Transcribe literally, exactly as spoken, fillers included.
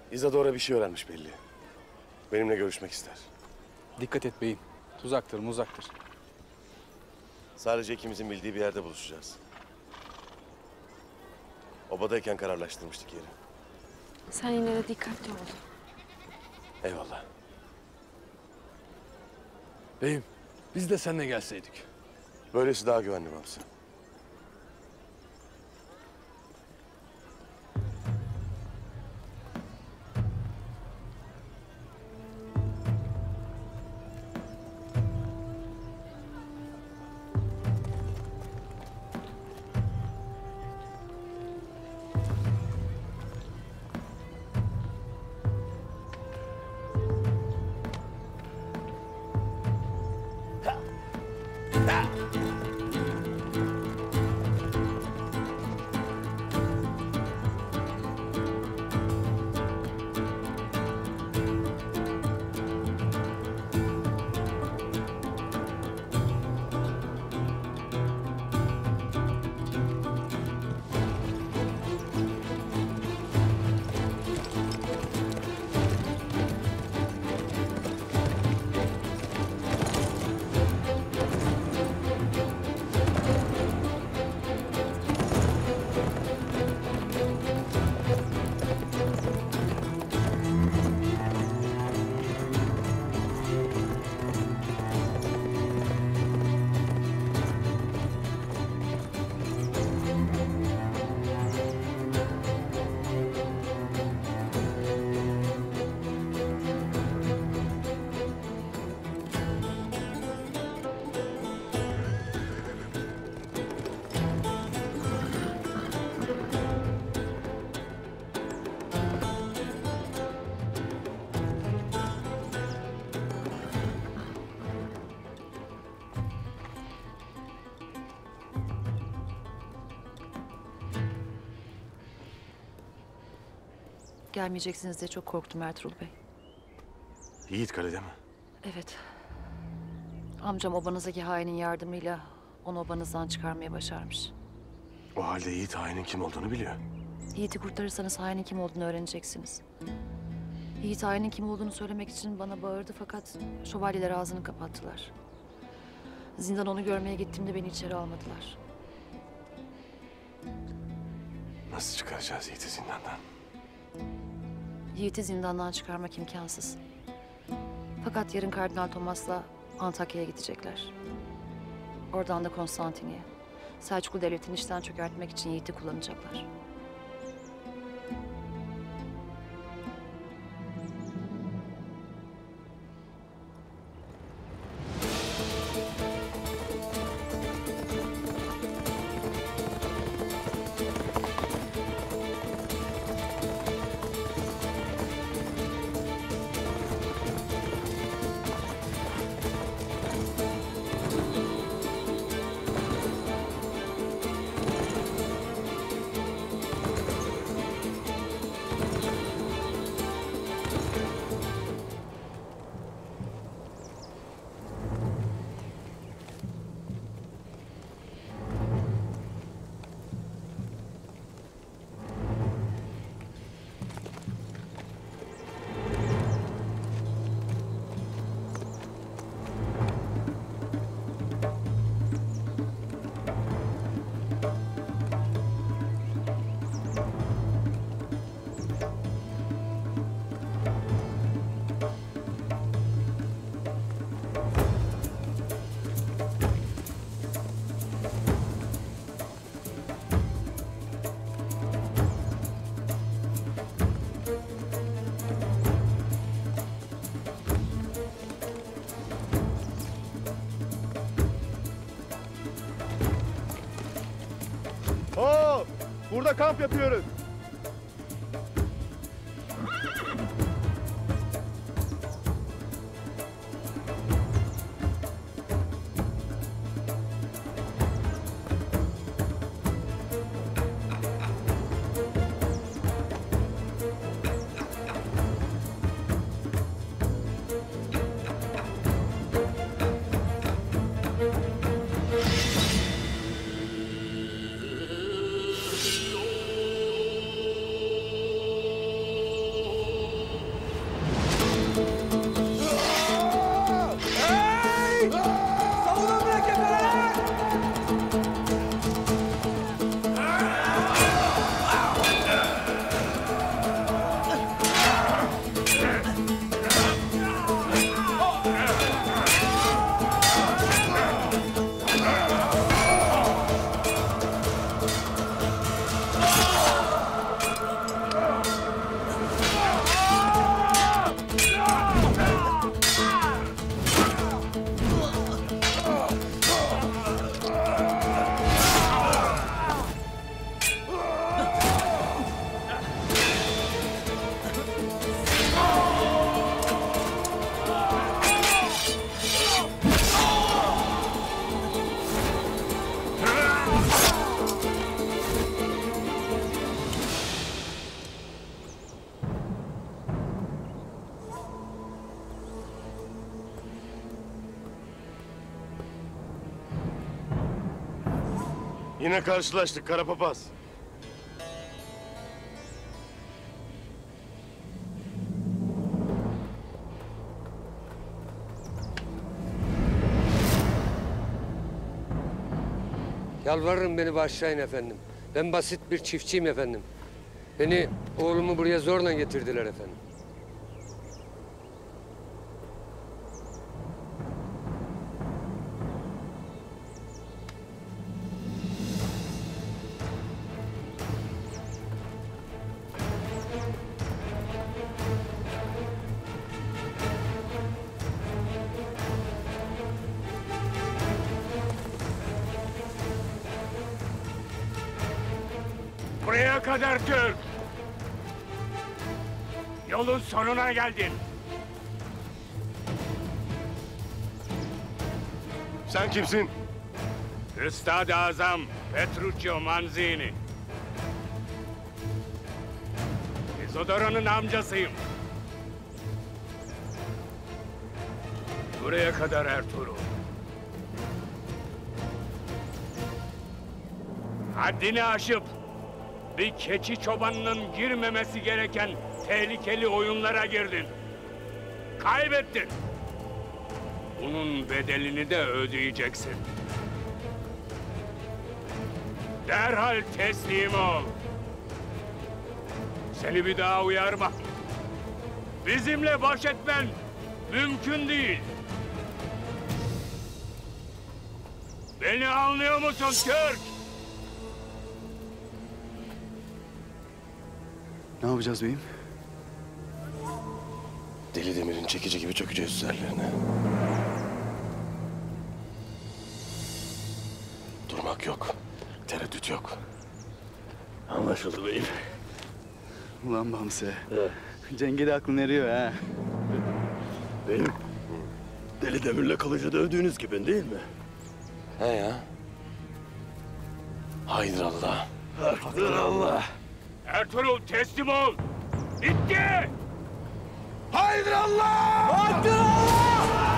İzadora bir şey öğrenmiş belli. Benimle görüşmek ister. Dikkat et beyim. Tuzaktır, muzaktır. Sadece ikimizin bildiği bir yerde buluşacağız. Obadayken kararlaştırmıştık yeri. Sen yine de dikkatli ol. Eyvallah. Beyim, biz de seninle gelseydik. Böylesi daha güvenli Mamsı. Gelmeyeceksiniz diye çok korktum Ertuğrul Bey. Yiğit kalede mi? Evet. Amcam obanızdaki hainin yardımıyla onu obanızdan çıkarmaya başarmış. O halde Yiğit hainin kim olduğunu biliyor. Yiğit'i kurtarırsanız hainin kim olduğunu öğreneceksiniz. Yiğit hainin kim olduğunu söylemek için bana bağırdı fakat şövalyeler ağzını kapattılar. Zindan onu görmeye gittiğimde beni içeri almadılar. Nasıl çıkaracağız Yiğit'i zindandan? Yiğit'i zindandan çıkarmak imkansız. Fakat yarın Kardinal Thomas'la Antakya'ya gidecekler. Oradan da Konstantin'e. Selçuklu Devleti'ni işten çökertmek için Yiğit'i kullanacaklar. Oo, burada kamp yapıyoruz. Yine karşılaştık kara papaz. Yalvarırım beni bağışlayın efendim. Ben basit bir çiftçiyim efendim. Beni, oğlumu buraya zorla getirdiler efendim. Buraya kadar Türk. Yolun sonuna geldin. Sen kimsin? Üstad-ı Azam Petruccio Manzini. Isodoro'nun amcasıyım. Buraya kadar Ertuğrul. Haddini aşıp bir keçi çobanının girmemesi gereken tehlikeli oyunlara girdin. Kaybettin. Bunun bedelini de ödeyeceksin. Derhal teslim ol. Seni bir daha uyarmam. Bizimle baş etmen mümkün değil. Beni anlıyor musun Türk? Ne yapacağız beyim? Deli Demir'in çekici gibi çökeceğiz üzerlerine. Durmak yok. Tereddüt yok. Anlaşıldı beyim. Ulan Bamse. Cenge de aklın eriyor ha. Beyim, Deli Demir'le kalıcı dövdüğünüz gibi değil mi? He ya. Haydır Allah. Hakkır Allah. Ertuğrul teslim ol. Bitti. Haydır Allah! Haydır Allah!